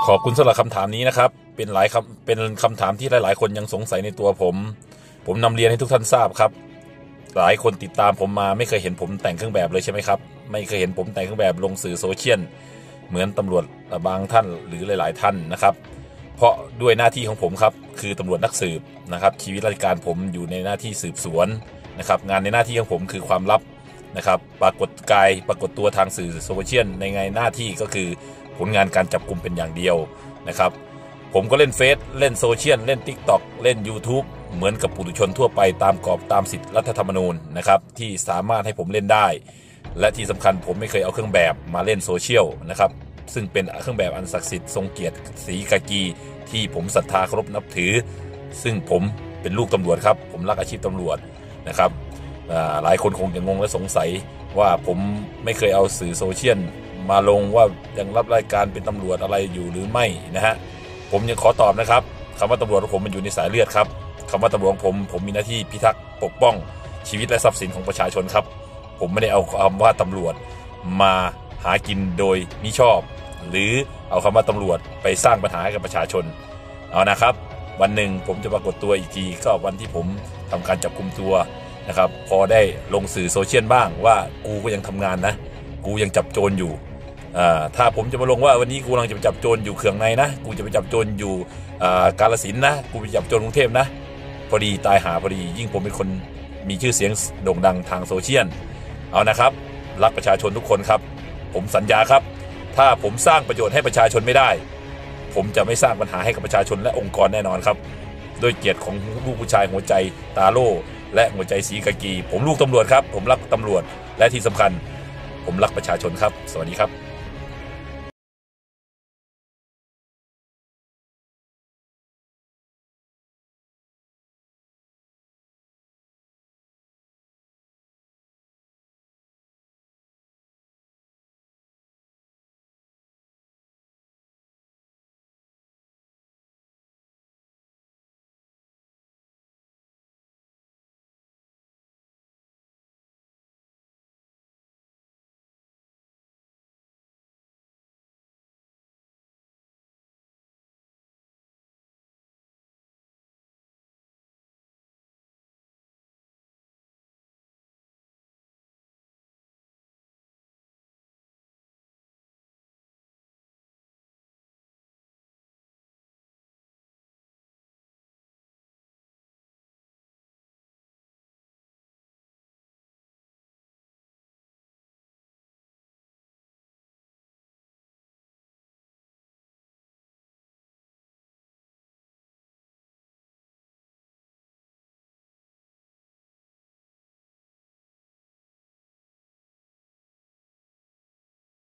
ขอบคุณสำหรับคำถามนี้นะครับเป็นคำถามที่หลายๆคนยังสงสัยในตัวผมนำเรียนให้ทุกท่านทราบครับหลายคนติดตามผมมาไม่เคยเห็นผมแต่งเครื่องแบบเลยใช่ไหมครับไม่เคยเห็นผมแต่งเครื่องแบบลงสื่อโซเชียลเหมือนตำรวจบางท่านหรือหลายๆท่านนะครับเพราะด้วยหน้าที่ของผมครับคือตำรวจนักสืบนะครับชีวิตราชการผมอยู่ในหน้าที่สืบสวนนะครับงานในหน้าที่ของผมคือความลับนะครับปรากฏตัวทางสื่อโซเชียลในหน้าที่ก็คือผลงานการจับกุมเป็นอย่างเดียวนะครับผมก็เล่นเฟซเล่นโซเชียลเล่น TikTok เล่น YouTube เหมือนกับปุถุชนทั่วไปตามกรอบตามสิทธิรัฐธรรมนูญนะครับที่สามารถให้ผมเล่นได้และที่สำคัญผมไม่เคยเอาเครื่องแบบมาเล่นโซเชียลนะครับซึ่งเป็นเครื่องแบบอันศักดิ์สิทธิ์ทรงเกียรติสีกากีที่ผมศรัทธาเคารพนับถือซึ่งผมเป็นลูกตำรวจครับผมรักอาชีพตำรวจนะครับหลายคนคงจะงงและสงสัยว่าผมไม่เคยเอาสื่อโซเชียลมาลงว่ายังรับรายการเป็นตำรวจอะไรอยู่หรือไม่นะฮะผมยังขอตอบนะครับคำว่าตำรวจของผมมันอยู่ในสายเลือดครับคำว่าตำรวจของผมมีหน้าที่พิทักษ์ปกป้องชีวิตและทรัพย์สินของประชาชนครับผมไม่ได้เอาคำว่าตำรวจมาหากินโดยมิชอบหรือเอาคำว่าตำรวจไปสร้างปัญหาให้กับประชาชนเอานะครับวันหนึ่งผมจะปรากฏตัวอีกทีก็วันที่ผมทำการจับกุมตัวนะครับพอได้ลงสื่อโซเชียลบ้างว่ากูก็ยังทำงานนะกูยังจับโจรอยู่ถ้าผมจะมาลงว่าวันนี้กูกำลังจะไปจับโจรอยู่เขื่องในนะกูจะไปจับโจรอยู่กาฬสินธุ์นะกูไปจับโจรกรุงเทพนะพอดีตายหาพอดียิ่งผมเป็นคนมีชื่อเสียงโด่งดังทางโซเชียลเอานะครับรักประชาชนทุกคนครับผมสัญญาครับถ้าผมสร้างประโยชน์ให้ประชาชนไม่ได้ผมจะไม่สร้างปัญหาให้กับประชาชนและองค์กรแน่นอนครับด้วยเกียรติของลูกผู้ชายหัวใจตาโล่และหัวใจสีกากีผมลูกตำรวจครับผมรักตำรวจและที่สำคัญผมรักประชาชนครับสวัสดีครับ